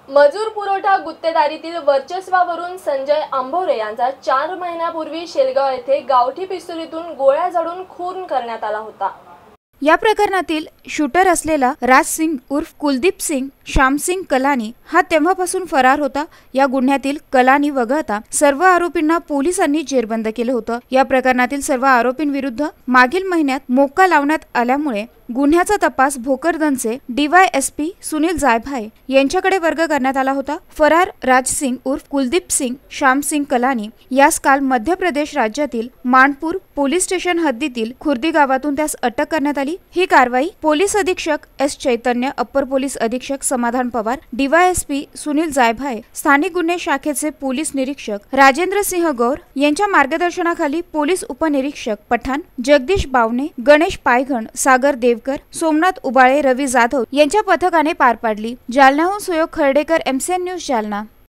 मजूर पुरवठा गुत्तेदारीतील वर्चस्वावरून संजय आंभोरे यांचा 4 महिन्यापूर्वी शेलगाव येथे गावठी पिस्तुलीतून गोळ्या झाडून खून करण्यात आला होता। या प्रकरणातील शूटर असलेला राज सिंग उर्फ कुलदीप सिंग श्यामसिंग कलानी हा तेव्हापासून फरार होता। या गुन्ह्यातील कलानी वगळता सर्व आरोपींना पोलिसांनी जेरबंद केलं होतं। या प्रकरणातील सर्व आरोपींविरुद्ध मागील महिन्यात मोक्का लावण्यात आल्यामुळे गुन्ह्याचा तपास भोकरदनचे DYSP सुनील जायभाये यांच्याकडे वर्ग करण्यात आला होता। फरार राज सिंग उर्फ कुलदीप सिंग श्यामसिंग कलानी यास काल मध्य प्रदेश राज्यातील मानपूर पोलीस स्टेशन हद्दीतील खुर्दी गावातून त्यास अटक करण्यात आली। ही कारवाई पोलीस अधीक्षक S चैतन्य, अप्पर पोलीस अधीक्षक समाधान पवार, DYSP सुनील जायभाये, स्थानिक गुन्हे शाखेचे पोलीस निरीक्षक राजेंद्र सिंह गौर यांच्या मार्गदर्शनाखाली पोलीस उपनिरीक्षक पठाण, जगदीश बावणे, गणेश पायघण, सागर देवकर, सोमनाथ उबाळे, रवी जाधव यांच्या पथकाने पार पाडली। जालन्याहून सुयोग खर्डेकर, MCN न्यूज जालना।